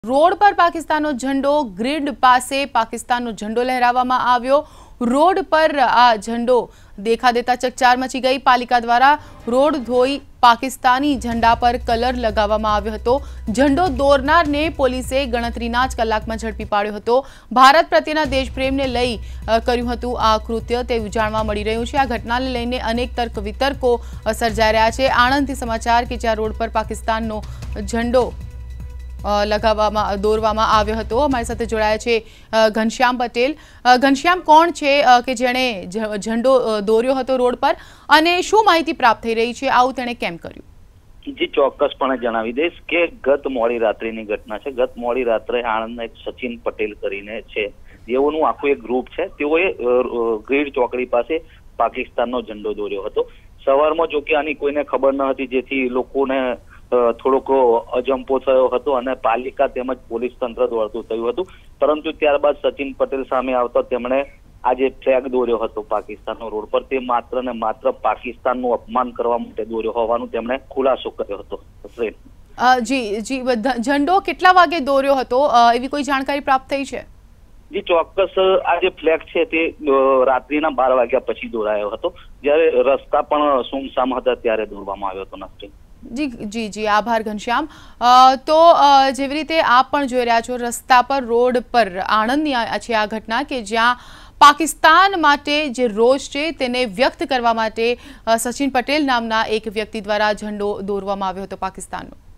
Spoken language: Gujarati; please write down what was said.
रोड पर पाकिस्तानનો झंडो ग्रिड पासे पाकिस्तानનો झंडो लहरावવામાં આવ્યો। रोड पर आ झंडो देखा देता चकचार मची गई। पालिका द्वारा रोड धोई पाकिस्तानी झंडा पर कलर लगावવામાં આવ્યો હતો। झंडो દોરનારને પોલીસે ગણતરીના જ કલાકમાં ઝડપી પાડ્યો હતો। ભારત પ્રત્યેના દેશપ્રેમને લઈ કર્યું હતું આ કૃત્ય તેવું જાણવા મળી રહ્યું છે। આ ઘટનાને લઈને અનેક તર્ક વિતર્કો સર્જાઈ રહ્યા છે। આણંદથી સમાચાર કે જ્યાં રોડ પર પાकिस्तानનો झंडो દોરવામાં આવ્યો હતો। અમારી સાથે જોડાયા છે ઘનશ્યામ પટેલ। ઘનશ્યામ કોણ છે કે જેણે ઝંડો દોર્યો હતો રોડ પર અને શું માહિતી પ્રાપ્ત થઈ રહી છે, આવું તેણે કેમ કર્યું? जी ચોક્કસપણે જણાવી દઈશ કે ગત મોડી રાત્રિની ઘટના છે। ગત મોડી રાત્રે આણંદના એક સચિન પટેલ કરીને છે, જેઓનું આખું એક ગ્રુપ છે, તેઓએ ગ્રીડ ચોકડી પાસે પાકિસ્તાનનો ઝંડો દોર્યો હતો। સવારમાં જો કે આની કોઈને ખબર ન હતી, જેથી લોકોને થોડોક અજંપો થયો હતો અને પાલિકા તેમજ પોલીસ તંત્ર દોડતું થયું હતું। પરંતુ ત્યારબાદ સચિન પટેલ સામે આવતા તેમણે આ જે ફ્લેગ દોર્યો હતો પાકિસ્તાનનો રોડ પર, તે માત્ર ને માત્ર પાકિસ્તાનનું અપમાન કરવા માટે દોર્યો હોવાનું તેમણે ખુલાસો કર્યો હતો। જી ઝંડો કેટલા વાગે દોર્યો હતો, એવી કોઈ જાણકારી પ્રાપ્ત થઈ છે? જી ચોક્કસ, આ જે ફ્લેગ છે તે રાત્રિના 12 વાગ્યા પછી દોરાયો હતો, જ્યારે રસ્તા પણ સુમસામ હતા ત્યારે દોરવામાં આવ્યો હતો। નસ્રીન जी जी जी आभार घनश्याम। तो जेवी रीते आप पण जोई रह्या छो, रस्ता पर रोड पर आणंदनी छे आ घटना के ज्यां पाकिस्तान माटे जे रोष छे तेने व्यक्त करवा माटे सचिन पटेल नामना एक व्यक्ति द्वारा झंडो दोरवामां આવ્યો હતો पाकिस्ताननो।